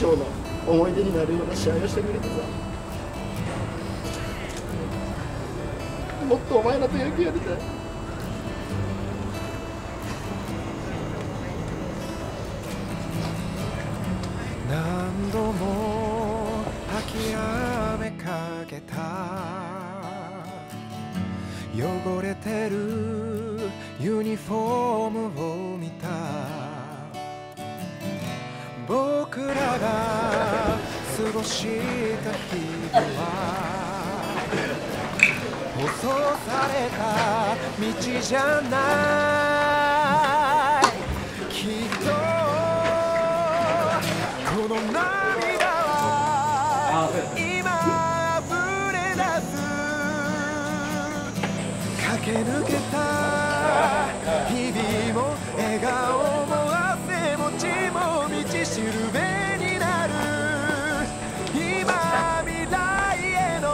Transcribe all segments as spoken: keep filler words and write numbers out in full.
生の思い出になるような試合をしてくれてさ、もっとお前らと野球やりたい。 何度も諦めかけた汚れてるユニフォームを見た。僕らが過ごした日々は舗装された道じゃない。きっとこの涙は今溢れ出す。駆け抜けた日々も笑顔も汗も血も道しるべになる。今未来への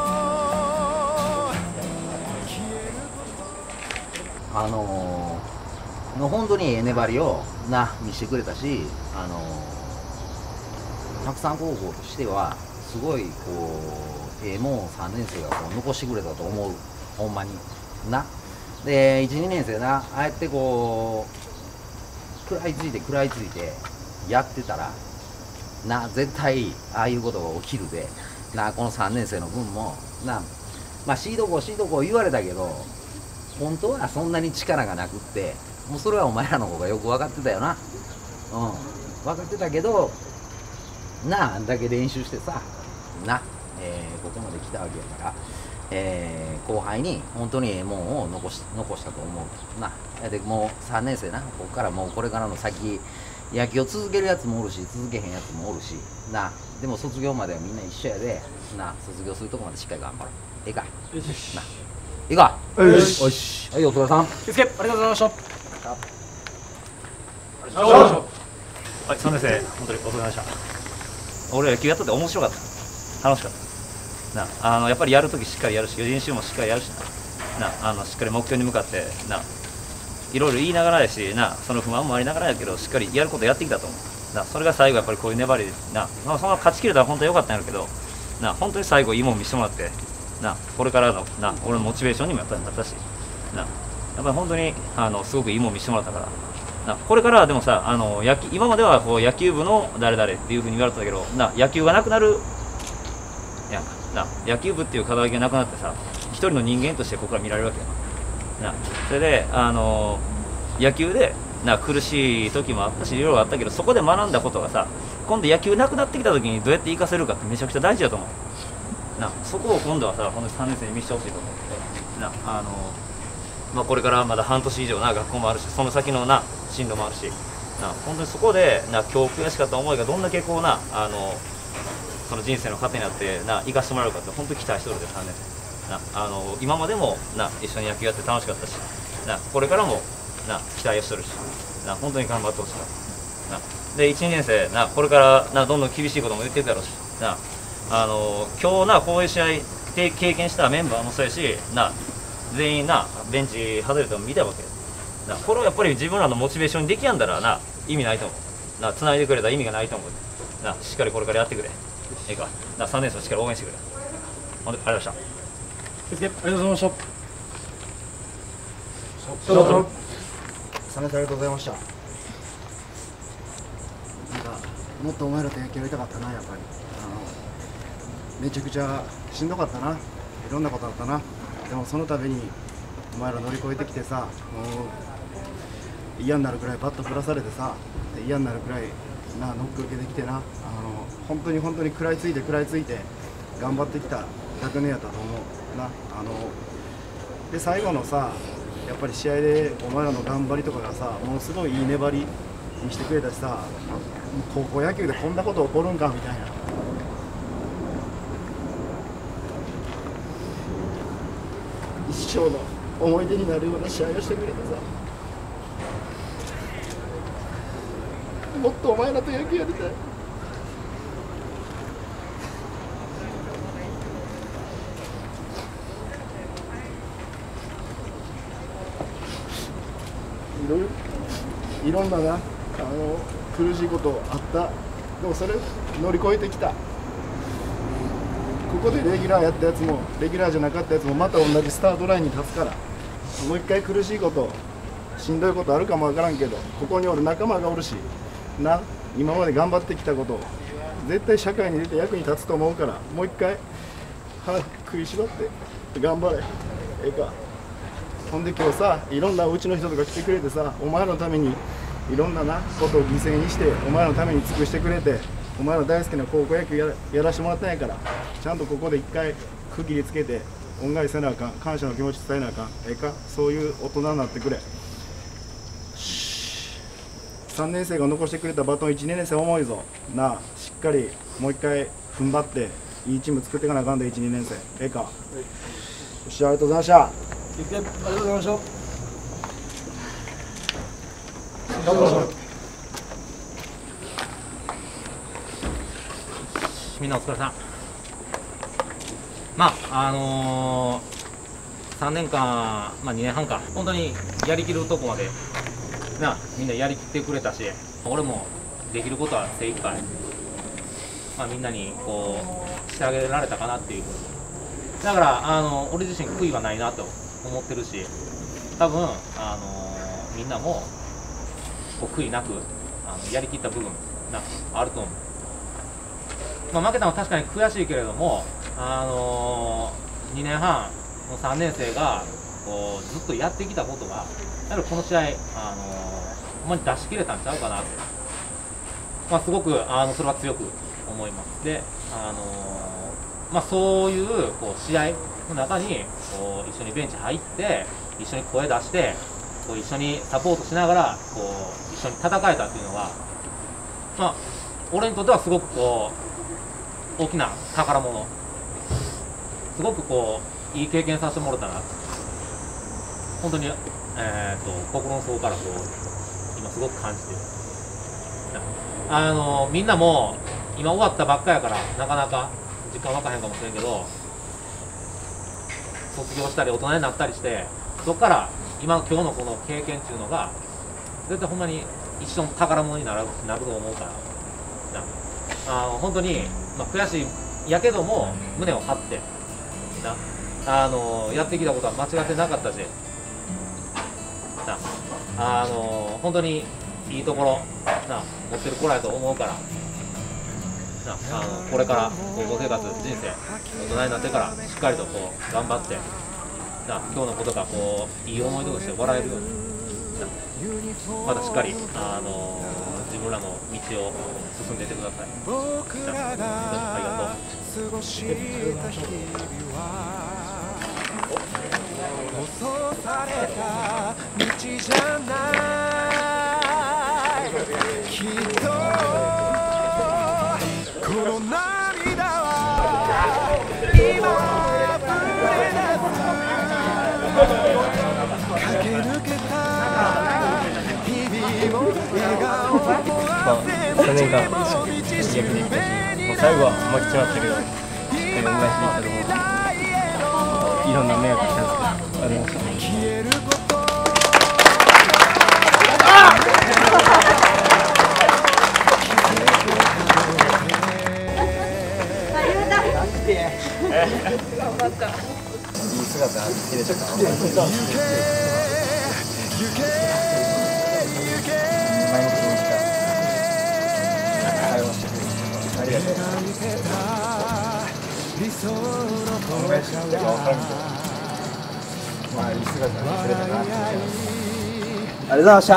消えることあのー、の本当にええ粘りをな見せてくれたし、あのー、白山高校としてはすごいこうええもんさんねん生がこう残してくれたと思う。ほんまにな。でいちにねん生な、ああやってこう食らいついて食らいついてやってたらな、絶対ああいうことが起きるでな。このさんねん生の分もな、まあシード校シード校言われたけど本当はそんなに力がなくって、もうそれはお前らの方がよく分かってたよな。うん分かってたけどなあ、あんだけ練習してさな、えー、ここまで来たわけやから、えー、後輩に本当にええもんを残し残したと思うな。でもうさんねん生な、ここからもうこれからの先野球を続けるやつもおるし続けへんやつもおるしな。でも卒業まではみんな一緒やでな。卒業するとこまでしっかり頑張ろう。ええかよしな。いいかよしよし。はい、お疲れさん。 気をつけ、ありがとうございました。はい、さんねん生、本当にお疲れ様でした。俺野球やってて面白かった。楽しかった。な、あのやっぱりやるときしっかりやるし、練習もしっかりやるしな。な、あのしっかり目標に向かってな、いろいろ言いながらやしな、その不満もありながらやけど、しっかりやることやってきたと思う。な、それが最後やっぱりこういう粘りな、まあその勝ち切れたら本当に良かったんやけど、な、本当に最後いいもん見せてもらって、な、これからのな、俺のモチベーションにもやっぱりなったし、な、やっぱり本当にあのすごくいいもん見せてもらったから。な、これからはでもさ、あの野球今まではこう野球部の誰々っていうふうに言われてたけどな、野球がなくなるやんかな。野球部っていう肩書きがなくなってさ、一人の人間としてここから見られるわけやな。それであの野球でな苦しい時もあったし、いろいろあったけど、そこで学んだことがさ、今度野球なくなってきた時にどうやって活かせるかってめちゃくちゃ大事だと思うな。そこを今度はさ、このさんねん生に見せてほしいと思ってな。あのまあ、これからまだ半年以上な学校もあるし、その先のな進路もあるしな、本当にそこでな今日悔しかった思いがどんだけこうな、あのその人生の糧になってな生かしてもらえるかって本当に期待しておるでさんねん生な。あの今までもな一緒に野球やって楽しかったしな、これからもな期待をしてるしな、本当に頑張ってほしいな。でいちにねん生な、これからなどんどん厳しいことも言っていくやろうしな、あの今日なこういう試合で経験したメンバーもそうやしな、全員なベンチ外れても見たわけな。これをやっぱり自分らのモチベーションにできやんだらな、意味ないと思うな。繋いでくれたら意味がないと思うな。しっかりこれからやってくれ。ええかな。さんねん生をしっかり応援してくれ。ほんでありがとうございました。 気をつけ、ありがとうございました。 さんねん生ありがとうございました。 なんかもっとお前らと野球やりたかったな。やっぱりあのめちゃくちゃしんどかったな。いろんなことあったな。でもその度にお前ら乗り越えてきてさ、もう嫌になるくらいバット振らされてさ、で嫌になるくらいなノック受けてきてな、あの本当に本当に食らいついて食らいついて頑張ってきた学年やったと思うな。あので最後のさ、やっぱり試合でお前らの頑張りとかがさ、ものすごいいい粘りにしてくれたしさ、高校野球でこんなこと起こるんかみたいな。一生の思い出になるような試合をしてくれてさ、もっとお前らと野球やりたい。いろいろいろんなな、あの苦しいことあったでもそれ乗り越えてきた。ここでレギュラーやったやつもレギュラーじゃなかったやつもまた同じスタートラインに立つから、もう一回苦しいことしんどいことあるかもわからんけど、ここにおる仲間がおるしな、今まで頑張ってきたこと絶対社会に出て役に立つと思うから、もう一回歯食いしばって頑張れ。ええか。ほんで今日さ、いろんなうちの人とか来てくれてさ、お前のためにいろんななことを犠牲にしてお前のために尽くしてくれて、お前の大好きな高校野球やらやらしてもらったんやから、ちゃんとここで一回区切りつけて恩返しせなあかん、感謝の気持ち伝えなあかん。ええか。そういう大人になってくれ。さんねん生が残してくれたバトンいちねん生重いぞなあ、しっかりもう一回踏ん張っていいチーム作っていかなあかんで、いちにねん生。ええか。よし、ありがとうございました。 ありがとうございました。 頑張りましょう。 みんなお疲れさん。まああのー、さんねんかん、まあ、にねんはんか本当にやりきるとこまでな、みんなやりきってくれたし、俺もできることは精一杯、まあ、みんなにこうしてあげられたかなっていう。だからあの俺自身悔いはないなと思ってるし、多分あのみんなもこう悔いなくあのやりきった部分なあると思う。まあ、負けたのは確かに悔しいけれども、あのにねんはんのさんねん生がこうずっとやってきたことが、やはりこの試合、あのほんまに出し切れたんちゃうかなと、まあ、すごくあのそれは強く思います。で、あのまあ、そういう、こう試合の中にこう一緒にベンチ入って一緒に声出してこう一緒にサポートしながらこう一緒に戦えたっていうのは、まあ、俺にとってはすごくこう大きな宝物、すごくこういい経験させてもらったな、本当に、えー、と心の底からこう今すごく感じてる。あのみんなも今終わったばっかやからなかなか実感湧かへんかもしれんけど、卒業したり大人になったりして、そこから今今日のこの経験っていうのが絶対ほんまに一生の宝物になるなると思うからな。あの本当に、まあ、悔しいやけども胸を張ってな、あのやってきたことは間違ってなかったしな、あの本当にいいところな持ってる子らやと思うからな、あのこれから高校生活人生大人になってからしっかりとこう頑張ってな、今日のことがこういい思い出として笑えるようにな、またしっかりあの自分らの道を進んでいってください。 僕らがありがとう。 過ごした日々は舗装された道じゃないきっとこの涙は今溢れ出す駆け抜けた日々を笑顔をさんねんかん逆にできたし、もう最後は負けちまったけど、恩返しできたと思う。いろんな迷惑したんですけど、ありがとうございました。 消えることいい姿見れたから。 行け行け行け前もそうした会話してくれる。ありがとう。 描いてた理想の恩返しって分かるんだよ。まあいい姿見せれたなって思います。ありがとうございました。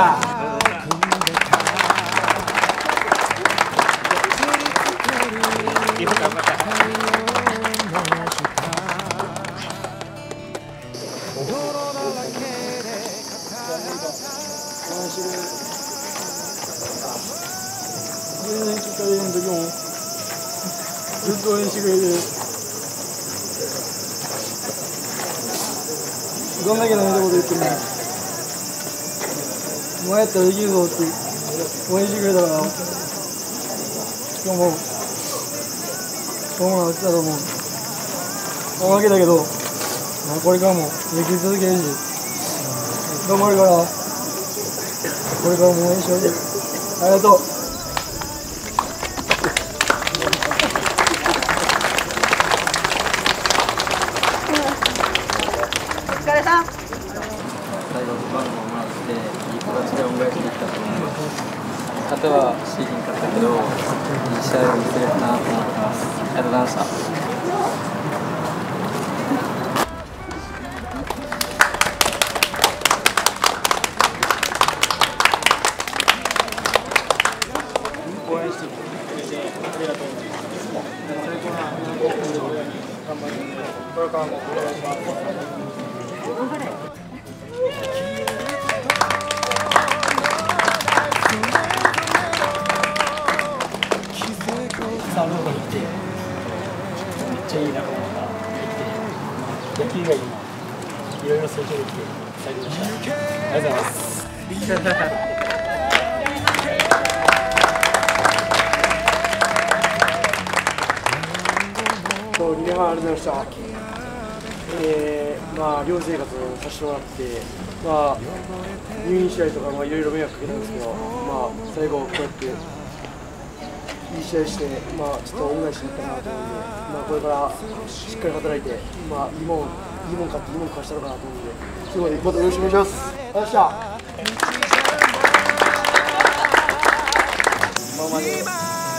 全然きっかけの時もずっと応援してくれて、どんだけのこと言ってもお前やったらできるぞって応援してくれたから、今日もホームラン打ってたと思う。負けたけど、まあ、これからも野球続けるし頑張るから、これからも応援してほしい。ありがとう。 試合を見せれたなと思ってます。ありがとうございました。応援してくれてありがとうございます。最高な頑張るので、これからもお願いします。サーロードに来て、めっちゃいい仲間がいて、野球が今、いろいろ成長できて、最高でした。ありがとうございます。にねんはんありがとうございました。えー、まあ寮生活をさせてもらって、まあ入院したりとかまあいろいろ迷惑かけたんですけど、まあ最後こうやっていい試合して、まあちょっと恩返しになったかなと思うんで、まあこれからしっかり働いて、まあいいもんいいもん買っていいもん貸したのかなと思うんで、最後までまたよろしくお願いします。ありがとうございました。今まで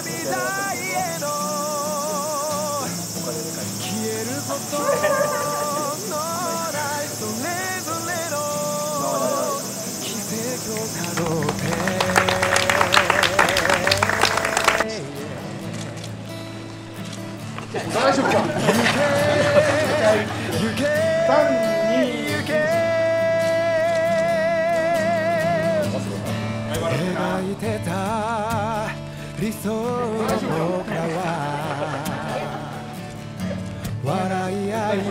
大丈夫か。さん、に、描いてた理想の僕らは笑い合い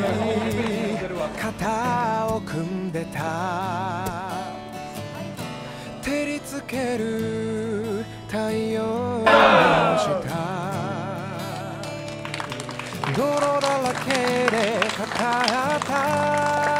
肩を組んでた。照りつける太陽の下泥だらけで語った